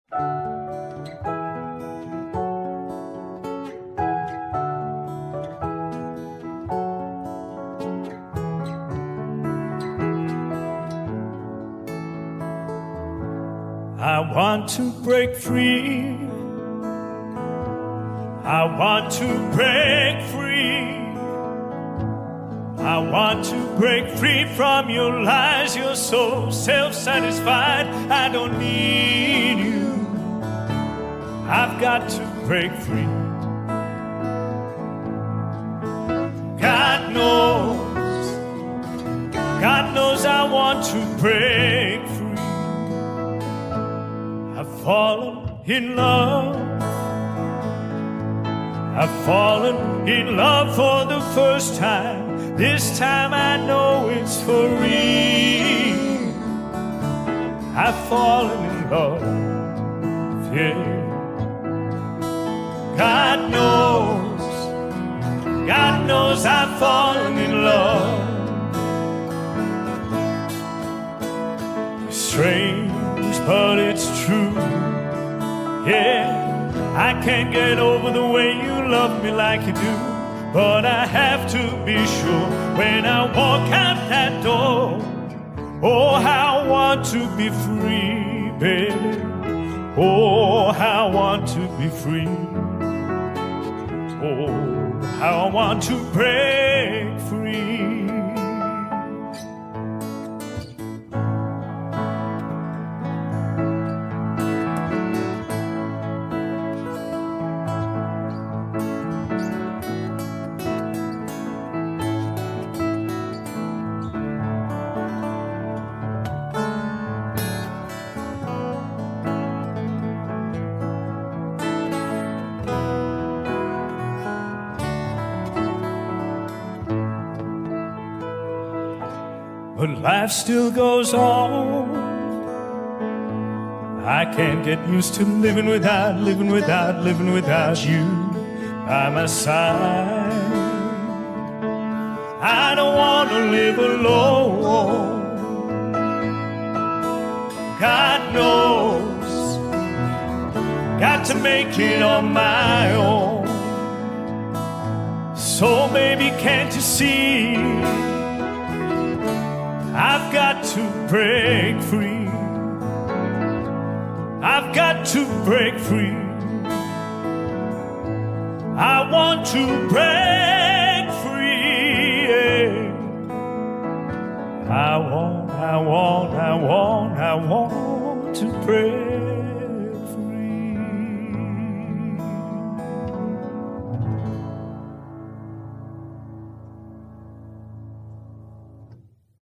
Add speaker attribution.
Speaker 1: I want to break free. I want to break free. I want to break free from your lies. You're so self-satisfied. I don't need you. I've got to break free. God knows I want to break free. I've fallen in love. I've fallen in love for the first time. This time I know it's for real. I've fallen in love, yeah. God knows I've fallen in love. It's strange, but it's true, yeah. I can't get over the way you love me like you do. But I have to be sure when I walk out that door. Oh, how I want to be free, baby. Oh, how I want to be free. Oh, how I want to break free. But life still goes on. I can't get used to living without you by my side. I don't want to live alone. God knows, got to make it on my own. So baby, can't you see? I've got to break free. I've got to break free. I want to break free. Yeah. I want to break